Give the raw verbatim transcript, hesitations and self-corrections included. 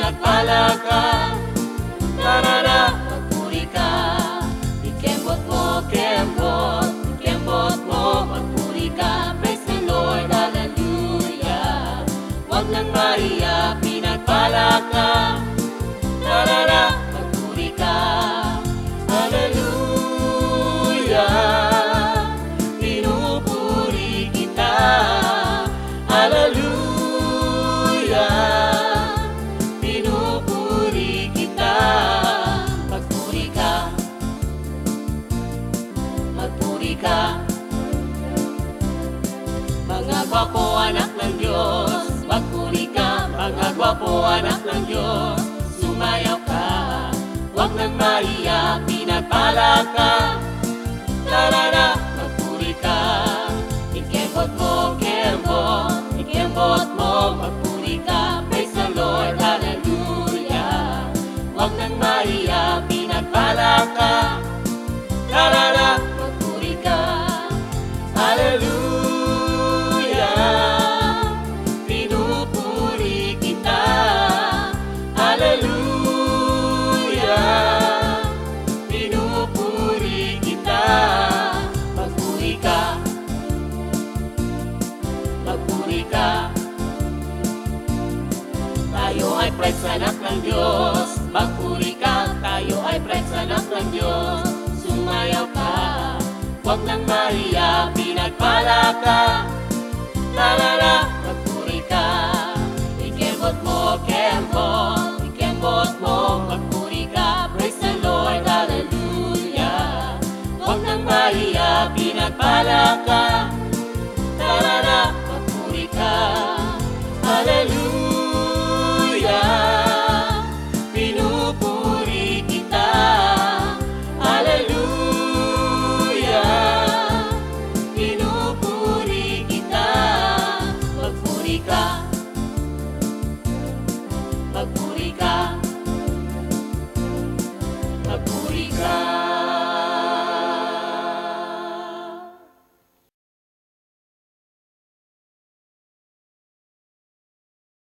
pinagpala ka. Tarara, magpuri ka. Ikembot mo, kembot, ikembot mo, magpuri ka. Praise the Lord, hallelujah. Huwag nang maiyak, pinagpala ka. Tarara, magpuri ka. Hallelujah, pinupuri kita. Hallelujah, pinupuri kita. Magpuri ka, magpuri ka. Mga gwapo anak ng Diyos, magpuri ka. Mga gwapo anak ng Diyos, sumayaw ka. Huwag nang maiyak, pinagpala ka. Tarara, magpuri ka. Ikembot mo, kembot, ikembot mo, magpuri ka. Praise the Lord, hallelujah. Huwag nang maiyak, pinagpala ka. Tarara, magpuri ka. Hallelujah, pinupuri kita. Hallelujah, pinupuri kita. Magpuri ka, magpuri ka. Tayo ay praise anak ng Diyos. Magpuri ka, tayo ay praise anak ng Diyos. Sumayaw ka, huwag nang maiyak, pinagpala ka. Tarara,